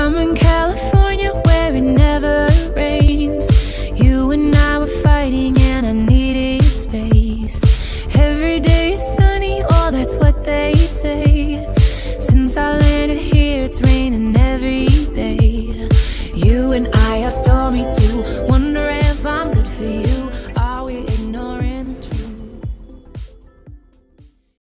I'm in California where it never rains. You and I were fighting and I needed space. Every day is sunny, oh that's what they say. Since I landed here it's raining every day. You and I are stormy too.